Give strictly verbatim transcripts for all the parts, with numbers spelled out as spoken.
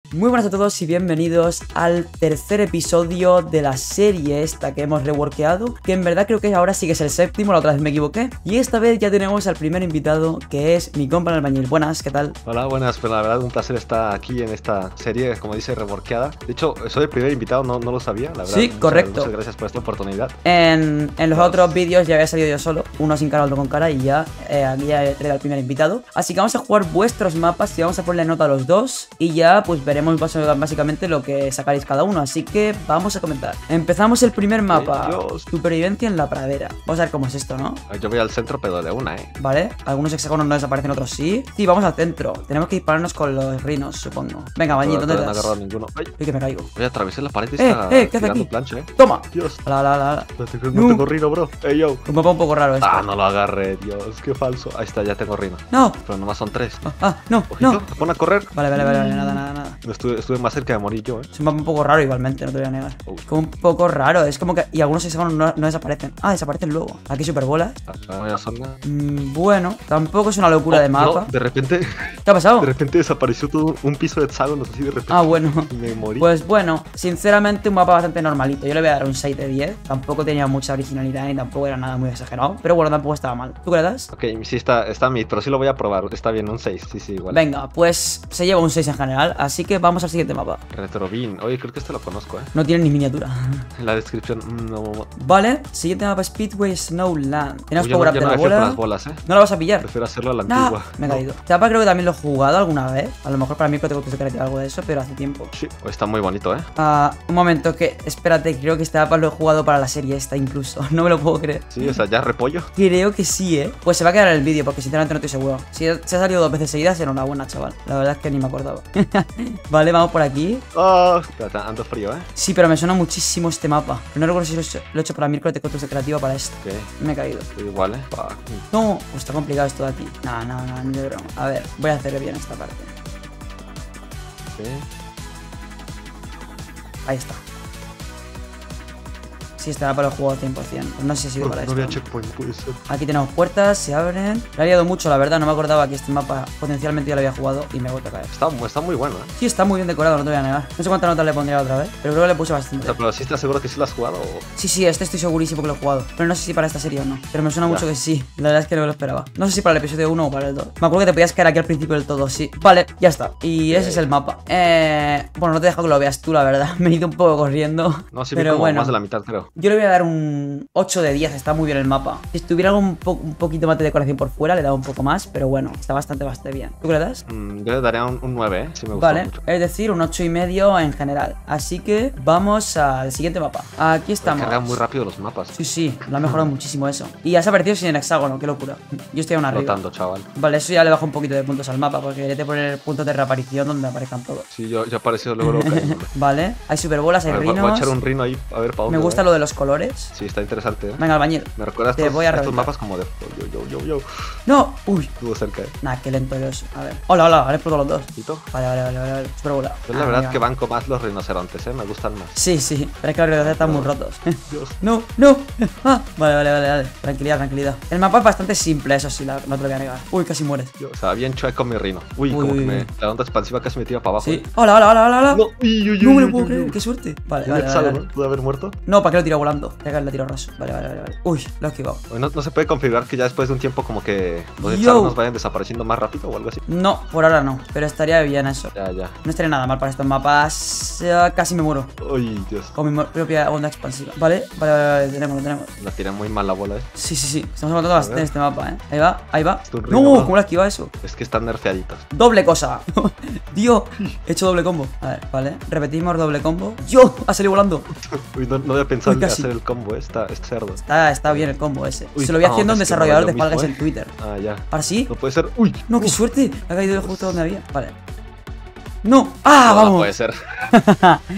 Muy buenas a todos y bienvenidos al tercer episodio de la serie esta que hemos reworkeado, que en verdad creo que ahora sí que es el séptimo, la otra vez me equivoqué. Y esta vez ya tenemos al primer invitado, que es mi compa el albañil. Buenas, ¿qué tal? Hola, buenas, pues la verdad un placer estar aquí en esta serie, como dice, reworkeada. De hecho, soy el primer invitado, no, no lo sabía, la verdad. Sí, muchas, correcto. Muchas gracias por esta oportunidad. En, en los Dios. otros vídeos ya había salido yo solo, uno sin cara, otro con cara, y ya eh, aquí ya he traído al primer invitado. Así que vamos a jugar vuestros mapas y vamos a ponerle nota a los dos, y ya pues veremos básicamente lo que sacaréis cada uno, así que vamos a comentar. Empezamos el primer mapa, Dios. Supervivencia en la pradera. Vamos a ver cómo es esto, ¿no? Yo voy al centro pero de una, eh. Vale, algunos hexágonos no desaparecen, otros sí. Sí, vamos al centro. Tenemos que dispararnos con los rinos, supongo. Venga, bañito, ¿dónde no estás? he agarrado ninguno. Ay, Uy, que me caigo. Voy a atravesar la pared y Eh, está eh, ¿qué hace aquí? plancha, eh. Toma. Dios. La, la, la, la. No tengo, no tengo rino, bro. Ey, yo. Un mapa un poco raro esto. Ah, no lo agarré, Dios, qué falso. Ahí está, ya tengo rino. No. Pero nomás son tres. Ah, ah no, Ojito, no. me pone a correr. Vale, vale, vale, vale, nada, nada, nada. Estuve, estuve más cerca de morir yo, eh. Es un mapa un poco raro igualmente, no te voy a negar. Uy. Como un poco raro, es como que... Y algunos hexágonos no, no desaparecen. Ah, desaparecen luego. Aquí superbolas. Vaya zona. Mm, bueno, tampoco es una locura Oh, de mapa. no, de repente, ¿Qué ha pasado? de repente desapareció todo un piso de hexágonos así de repente. Ah, bueno. Y me morí. Pues bueno, sinceramente un mapa bastante normalito. Yo le voy a dar un seis de diez. Tampoco tenía mucha originalidad ni tampoco era nada muy exagerado. Pero bueno, tampoco estaba mal. ¿Tú qué le das? Ok, sí está, está mid, pero sí lo voy a probar. Está bien, un seis, sí, sí, igual. Venga, pues se lleva un seis en general. Así que vamos al siguiente mapa. Retrobin. Oye, creo que este lo conozco, eh. No tiene ni miniatura. En la descripción, mm, no. Vale, siguiente mapa, Speedway Snowland. Tenemos Uy, yo power no, up yo de no la me fío con bola. las bolas, eh. No la vas a pillar. Prefiero hacerlo a la No, antigua. me he No. caído. Este mapa creo que también lo he jugado alguna vez. A lo mejor para mí tengo que crear algo de eso, pero hace tiempo. Sí, está muy bonito, eh. Ah, un momento, que espérate, creo que este mapa lo he jugado para la serie esta incluso. No me lo puedo creer. Sí, o sea, ya repollo. Creo que sí, ¿eh? Pues se va a quedar en el vídeo porque sinceramente no estoy seguro. Si se ha salido dos veces seguidas, enhorabuena, chaval. La verdad es que ni me acordaba. Vale, vamos por aquí. Oh, espérate, ando frío, eh. Sí, pero me suena muchísimo este mapa. Pero no recuerdo si lo he hecho, lo he hecho para miércoles de construcción creativa para esto. Ok, Me he caído. estoy igual, eh. Fuck. No, pues está complicado esto de aquí. No, no, no, ni de broma. A ver, voy a hacer bien esta parte. Ok. Ahí está. Sí, este mapa lo he jugado cien por cien. Pues no sé si ha sido No, para no había esto. checkpoint, puede ser. Aquí tenemos puertas, se abren. Le ha liado mucho, la verdad. No me acordaba que este mapa potencialmente ya lo había jugado y me he vuelto a caer. Está, está muy bueno, eh. Sí, está muy bien decorado, no te voy a negar. No sé cuántas notas le pondría otra vez, pero creo que le puse O bastante. sea, pero sí estás seguro que sí lo has jugado o... Sí, sí, este estoy segurísimo que lo he jugado. Pero no sé si para esta serie o no. Pero me suena Ya. mucho que sí. La verdad es que no me lo esperaba. No sé si para el episodio uno o para el dos. Me acuerdo que te podías caer aquí al principio del todo, sí. Vale, ya está. Y ese es el mapa. Eh... Bueno, no te dejo que lo veas tú, la verdad. Me he ido un poco corriendo. No, sí, pero vi como bueno. más de la mitad, creo. Yo le voy a dar un ocho de diez, está muy bien el mapa. Si estuviera un, po un poquito más de decoración por fuera, le da un poco más, pero bueno, está bastante, bastante bien. ¿Tú qué le das? Mm, yo le daría un, un nueve, eh. Sí me gusta Vale, mucho. es decir, un ocho y medio en general. Así que vamos al siguiente mapa. Aquí estamos. Cargan muy rápido los mapas. Sí, sí, lo ha mejorado muchísimo eso. Y ya se ha aparecido sin hexágono, qué locura. Yo estoy aún arriba. Rotando, chaval. Vale, eso ya le bajo un poquito de puntos al mapa, porque quería poner puntos de reaparición donde aparezcan todos. Sí, yo, yo apareció luego luego cayendo. Vale, hay superbolas, hay A ver, voy, rinos. voy a echar un rino ahí, a ver para dónde. Me gusta va. lo de los colores. Sí, está interesante, eh. Venga, albañil. Me recuerda Te estos, voy a estos reventar. mapas como de... Yo, yo, yo, yo. No, uy. Estuvo cerca, eh. Nah, qué lento es. A ver. Hola, hola, han explotado los dos. ¿Quito? Vale, vale, vale, vale. vale. Superbola. Yo la Ah, verdad venga. que banco más los rinocerontes, eh. Me gustan más. Sí, sí, pero es que los rinocerontes están muy rotos. Dios. No, no. Ah, vale, vale, vale, vale. Tranquilidad, tranquilidad. El mapa es bastante simple, eso sí, la- no te lo voy a negar. Uy, casi mueres. Yo, o sea, bien chueco mi rino. Uy, Uy, como uy, que me, uy. la onda expansiva casi me tira para abajo. Sí. eh. Hola, hola, hola, hola, hola. No, uy, uy, No uy, me lo uy, puedo uy, creer, uy. qué suerte. Vale, Un vale, vale, hexágono, vale. ¿pudo haber muerto? No, ¿para qué lo tiro volando? Ya que le tiro raso. Vale, vale, vale, vale. Uy, lo he esquivado. Oye, ¿No, no se puede configurar que ya después de un tiempo como que los Yo. hexágonos vayan desapareciendo más rápido o algo así? No, por ahora no, pero estaría bien eso. Ya, ya. No estaría nada mal para estos mapas. eh, Casi me muero Uy, Dios. con mi mo- propia onda expansiva. Vale, vale, vale, vale, tenemos, lo tenemos. La tiré muy mal la bola, eh. Sí, sí, sí. Estamos aguantando bastante en este mapa, eh. Ahí va, ahí va. Es un No, rino, ¿no? ¿cómo le ha esquivado eso? Es que están nerfeaditos. Doble cosa. Dios, he hecho doble combo. A ver, vale. Repetimos doble combo. Yo, ha salido volando. Uy, no, no había pensado Uy, en casi. hacer el combo, eh. Está, es cerdo. Está, está bien el combo ese. Uy, Se lo vi ah, haciendo a un es que no desarrollador es de lo Fall Guys mismo, en Twitter. Ah, ya. ¿Ahora sí? No puede ser. Uy. No, qué Uf. suerte. Ha caído justo donde había. Vale. No. ¡Ah, No, no vamos! puede ser.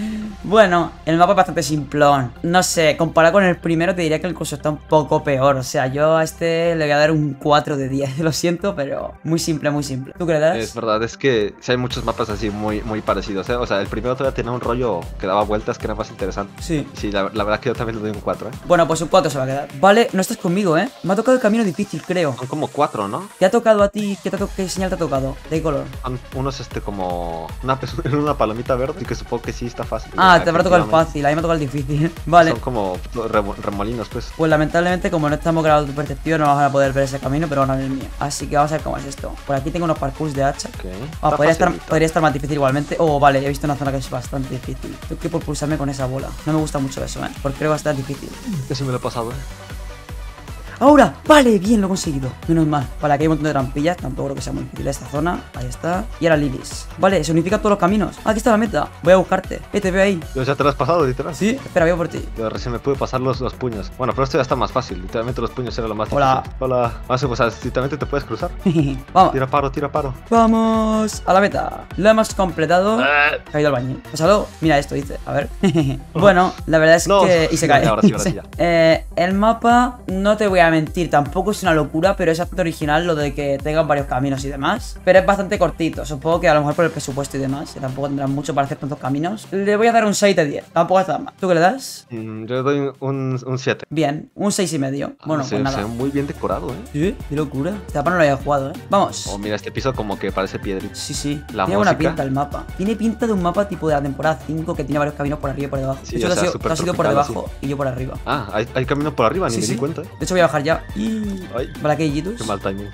Bueno, el mapa es bastante simplón. No sé, comparado con el primero te diría que el curso está un poco peor. O sea, yo a este le voy a dar un cuatro de diez. Lo siento, pero muy simple, muy simple. ¿Tú qué le das? Es verdad, es que sí hay muchos mapas así muy, muy parecidos, ¿eh? O sea, el primero todavía tenía un rollo que daba vueltas que era más interesante. Sí. Sí, la, la verdad que yo también le doy un cuatro, ¿eh? Bueno, pues un cuatro se va a quedar. Vale, no estás conmigo, ¿eh? Me ha tocado el camino difícil, creo. Son como cuatro, ¿no? ¿Qué ha tocado a ti? ¿Qué, te ha to- qué señal te ha tocado? ¿De qué color? Son unos, este, como una, una palomita verde, y que supongo que sí está fácil. Ah, te habrá tocado el Efectivamente. fácil, a mí me ha tocado el difícil. Vale. Son como remo- remolinos, pues. Pues lamentablemente, como no estamos grabados tu percepción, no vamos a poder ver ese camino, pero ahora es el mío. Así que vamos a ver cómo es esto. Por aquí tengo unos parkours de hacha. Ok. Ah, Está podría estar, facilito. podría estar más difícil igualmente. Oh, vale, he visto una zona que es bastante difícil. Tengo que propulsarme con esa bola. No me gusta mucho eso, ¿eh? Porque creo que va a estar difícil. Que sí me lo he pasado, ¿eh? Ahora, vale, bien, lo he conseguido. Menos mal. Vale, aquí hay un montón de trampillas. Tampoco creo que sea muy difícil esta zona. Ahí está. Y ahora Lilies. Vale, se unifican todos los caminos. Ah, aquí está la meta. Voy a buscarte. Eh, te veo ahí. Yo ya te lo has pasado, literal. Sí, espera, voy a por ti. Yo recién me pude pasar los, los puños. Bueno, pero esto ya está más fácil. Literalmente los puños era lo más Hola. difícil. Hola. Ah, sí, pues o sea, literalmente te puedes cruzar. Vamos. Tira paro, tira paro. Vamos a la meta. Lo hemos completado. Ah. Se ha ido al baño. Pásalo. Mira esto, dice. A ver. Bueno, la verdad es No. que. Y se cae. Ahora sí, ahora sí, ya. Eh, el mapa, no te voy a mentir, tampoco es una locura, pero es bastante original lo de que tengan varios caminos y demás. Pero es bastante cortito. Supongo que a lo mejor por el presupuesto y demás, que tampoco tendrán mucho para hacer tantos caminos. Le voy a dar un seis de diez. Tampoco está mal. ¿Tú qué le das? Mm, yo le doy un, un siete. Bien, un seis y medio. Bueno, se, pues nada. se ve muy bien decorado, ¿eh? Sí, qué locura. Este mapa no lo había jugado, ¿eh? Vamos. Oh, mira, este piso como que parece piedrita. Sí, sí. La tiene buena música. pinta el mapa. Tiene pinta de un mapa tipo de la temporada cinco que tiene varios caminos por arriba y por debajo. Sí, de hecho, o tú has sea, ido- súper tú has ido por tropical, debajo y yo por arriba. Ah, hay, hay camino por arriba, ni Sí, me sí. di cuenta, ¿eh? De hecho, voy a bajar ya. Y... Ay, Vale, aquí hay Jitus. qué mal timing.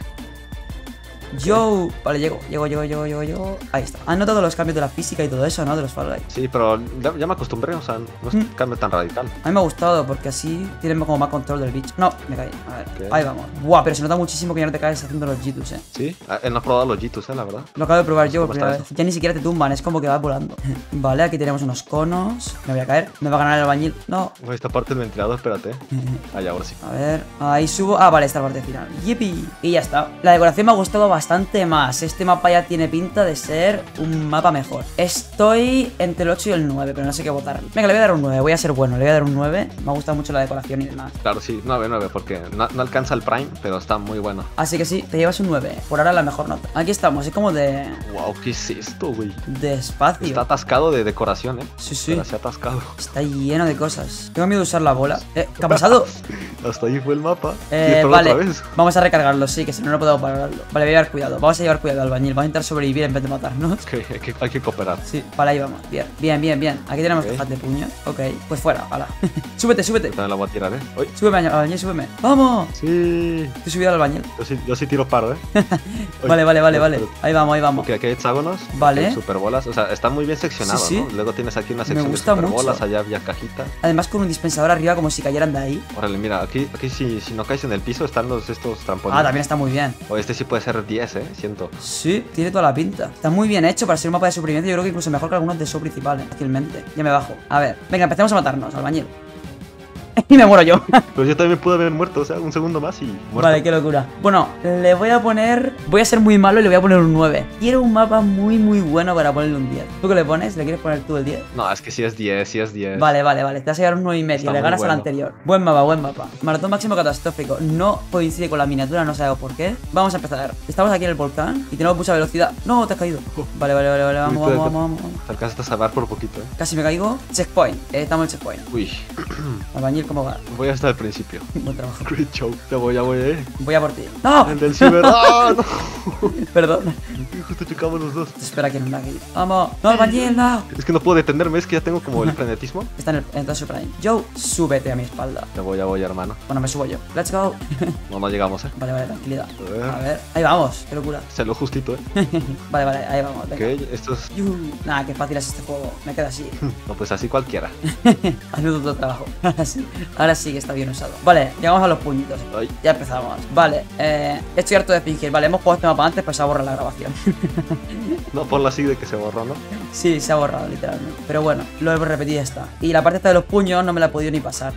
Yo. Vale, llego, llego, llego, llego, llego, llego. Ahí está. Han notado los cambios de la física y todo eso, ¿no? De los Fall Guys. Sí, pero ya, ya me acostumbré, o sea, no es un Mm. cambio tan radical. A mí me ha gustado porque así tienen como más control del bicho. No, me caí. A ver, Ok. ahí vamos. Buah, pero se nota muchísimo que ya no te caes haciendo los Jitus, eh. Sí, ah, él no ha probado los Jitus, ¿eh? La verdad. Lo acabo de probar yo por ¿Cómo primera está vez. Ya ni siquiera te tumban, es como que vas volando. Vale, aquí tenemos unos conos. Me voy a caer. Me va a ganar el albañil. No. Uy, esta parte del ventilador, espérate. Ahí, ahora sí. A ver, ahí subo. Ah, vale, esta parte final. Yipi. Y ya está. La decoración me ha gustado bastante más. Este mapa ya tiene pinta de ser un mapa mejor. Estoy entre el ocho y el nueve, pero no sé qué votar. Venga, le voy a dar un nueve. Voy a ser bueno. Le voy a dar un nueve. Me ha gustado mucho la decoración y demás. Claro, sí, nueve, nueve, porque no, no alcanza el Prime, pero está muy bueno. Así que sí, te llevas un nueve. Por ahora la mejor nota. Aquí estamos. Es como de. Wow, ¿qué es esto, güey? de espacio. Está atascado de decoración, ¿eh? Sí, sí. Pero se ha atascado. Está lleno de cosas. Tengo miedo de usar la bola. Eh, ¿Qué ha pasado? Hasta ahí fue el mapa. Eh, ¿Quieres probarlo vale, otra vez? vamos a recargarlo, sí, que si no, no puedo pararlo. Vale, voy a llevar cuidado. Vamos a llevar cuidado, albañil. Vamos a intentar sobrevivir en vez de matarnos. Ok, hay que, hay que cooperar. Sí, vale, ahí vamos. Bien, bien, bien, bien. Aquí tenemos Ok. cajas de puño. Ok, pues fuera, hala. súbete, súbete. También la voy a tirar, ¿eh? Uy, Súbeme, albañil, súbeme. ¡Vamos! sí. Estoy subido al albañil. Yo sí, yo sí tiro paro, ¿eh? Uy, Vale, vale, vale, uy, vale. pero- Ahí vamos, ahí vamos. Ok, aquí hay hexágonos. Vale. Aquí hay superbolas. O sea, está muy bien seccionado, Sí, sí. ¿no? Luego tienes aquí una Me sección de gusta superbolas. mucho. Allá había cajitas. Además, con un dispensador arriba, como si cayeran de ahí. Órale, mira, aquí, aquí si, si no caes en el piso están los estos trampolines. Ah, también está muy bien. O este sí puede ser diez, ¿eh? Siento. Sí, tiene toda la pinta. Está muy bien hecho para ser un mapa de supervivencia. Yo creo que incluso mejor que algunos de show principal, eh, fácilmente. Ya me bajo. A ver, venga, empecemos a matarnos, albañil. Y me muero yo. Pero yo también pude haber muerto, o sea, un segundo más y muerto. Vale, qué locura. Bueno, le voy a poner... Voy a ser muy malo y le voy a poner un nueve. Quiero un mapa muy, muy bueno para ponerle un diez. ¿Tú qué le pones? ¿Le quieres poner tú el diez? No, es que sí es diez, sí es diez. Vale, vale, vale. Te vas a llevar un nueve y medio. Está Le muy ganas al bueno. anterior. Buen mapa, buen mapa. Maratón máximo catastrófico. No coincide con la miniatura, no sabemos por qué. Vamos a empezar. Estamos aquí en el volcán y tenemos mucha velocidad. No, te has caído. Vale, vale, vale, vale. Vamos, Uy, vamos, te- vamos, vamos. Te alcanzaste a salvar por poquito, ¿eh? Casi me caigo. Checkpoint. Eh, estamos en checkpoint. Uy, Albañil, ¿cómo va? voy hasta el principio. Buen trabajo. Great show. Ya voy, ya voy, eh. Voy a por ti. ¡No! El del ciber. ¡Ah, no! Perdón. Justo chocamos los dos. Te espera aquí en un aquí. ¡Vamos! ¡No, albañil, no! Es que no puedo detenerme, es que ya tengo como el frenetismo. Está en el en Tosh Prime. Joe, súbete a mi espalda. Ya voy, ya voy, hermano. Bueno, me subo yo. Let's go. No, no llegamos, eh. Vale, vale, tranquilidad. A ver. A ver, ahí vamos. Qué locura. Se lo justito, eh. Vale, vale, ahí vamos. Ok, Venga. esto es. Yuhu. Nah, qué fácil es este juego. Me queda así. No, pues así cualquiera. Hazme otro trabajo. Así. Ahora sí que está bien usado. Vale, llegamos a los puñitos. Ay. Ya empezamos. Vale, eh, estoy harto de fingir. Vale, hemos jugado este mapa antes, pues se ha borrado la grabación. No, ponlo así de que se borró, ¿no? Sí, se ha borrado literalmente. Pero bueno, lo hemos repetido y ya está. Y la parte esta de los puños no me la he podido ni pasar.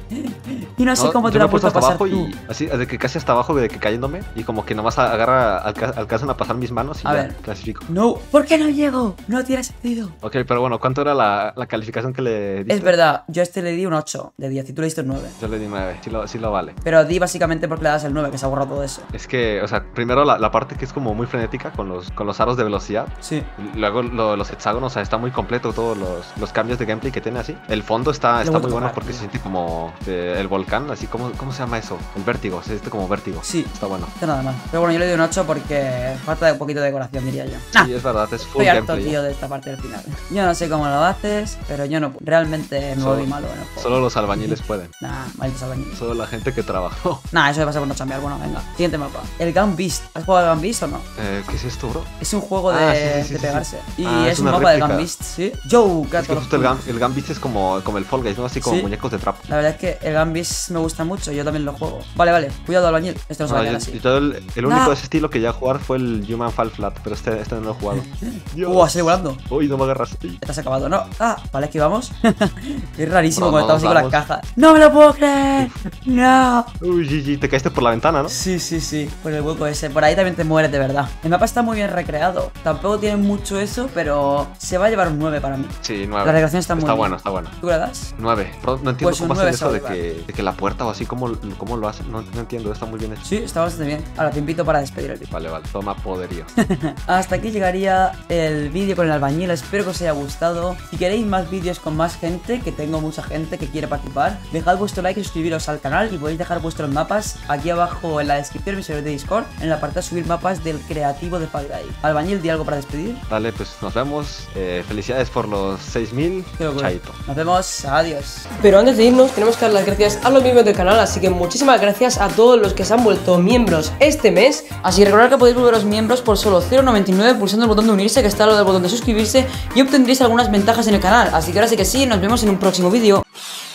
Y no sé No, cómo yo te me la he has puesto puesto a hasta pasar abajo tú. y así, de que casi hasta abajo, de que cayéndome y como que nomás agarra, alca alcanzan a pasar mis manos y A ya ver. clasifico. No, ¿por qué no llego? No tiene sentido. Ok, pero bueno, ¿cuánto era la, la calificación que le diste? Es verdad, yo a este le di un ocho de diez y tú le diste un nueve. Yo le di nueve, sí lo, sí lo vale. Pero di básicamente porque le das el nueve, que se ha borrado todo eso. Es que, o sea, primero la, la parte que es como muy frenética con los, con los aros de velocidad. Sí. Luego lo- los hexágonos, o sea, está muy completo todos los, los cambios de gameplay que tiene así. El fondo está, Lo he está vuelto muy a bueno tocar, porque tío. se siente como eh, el volcán, así como, ¿cómo se llama eso? El vértigo, se siente como vértigo. Sí. Está bueno. Está nada mal. Pero bueno, yo le doy un ocho porque falta de un poquito de decoración, diría yo. Nah, Sí, es verdad, es full estoy harto, gameplay. tío, de esta parte del final. Yo no sé cómo lo haces, pero yo no. Realmente me Solo- volví malo en el juego. Solo los albañiles pueden. Nah, malditos albañiles. Solo la gente que trabajó. Nah, eso me pasa por no chambear. Bueno, venga. Siguiente mapa. El Gun Beast. ¿Has jugado al Gun Beast o no? Eh, ¿Qué es esto, bro? Es un juego Ah, de, sí, sí, sí, de sí, pegarse. sí. Y Ah, es, es un una mapa de Gun réplica. Beast, ¿sí? Yo, Es gato. que justo el Gun, el Gun Beast es como, como el Fall Guys, ¿no? Así como Sí. muñecos de trapo. La verdad es que el Gun Beast me gusta mucho. Yo también lo juego. Vale, vale. Cuidado, albañil. Esto no se va a No, quedar yo- así. yo el, el único Ah. de ese estilo que ya jugar fue el Human Fall Flat, pero este, este no lo he jugado. Uh, así volando. Uy, no me agarras. Uy. Ya te has acabado, ¿no? Ah, vale, esquivamos. Es rarísimo Bro, cuando no estamos así nos con las vamos. cajas. ¡No me lo puedo creer! ¡No! Uy, G G, te caíste por la ventana, ¿no? Sí, sí, sí, por el hueco ese. Por ahí también te mueres de verdad. El mapa está muy bien recreado. Tampoco tiene mucho eso, pero se va a llevar un nueve para mí. Sí, nueve. La recreación está muy Está bien. bueno, está bueno. ¿Tú le das? nueve. Bro, no entiendo Pues un cómo hacen nueve eso de sobre, que, de que la puerta o así, cómo, cómo lo hacen. No, no entiendo, está muy bien hecho. Sí, está bastante bien. Ahora te invito para despedir el vídeo. Vale, vale, toma poderío. Hasta aquí llegaría el vídeo con el albañil. Espero que os haya gustado. Si queréis más vídeos con más gente, que tengo mucha gente que quiere participar, dejad vuestro like y suscribiros al canal. Y podéis dejar vuestros mapas aquí abajo en la descripción, mi servidor de Discord, en el apartado subir mapas del creativo de Fall Guy. Albañil, di algo para despedir. Dale, pues nos vemos. Eh, felicidades por los seis mil. Qué locura. Chaito. Nos vemos. Adiós. Pero antes de irnos tenemos que dar las gracias a los miembros del canal, así que muchísimas gracias a todos los que se han vuelto miembros este mes. Así recordad que podéis volveros miembros por solo cero noventa y nueve pulsando el botón de unirse, que está al lado del botón de suscribirse, y obtendréis algunas ventajas en el canal. Así que ahora sí que sí, nos vemos en un próximo vídeo.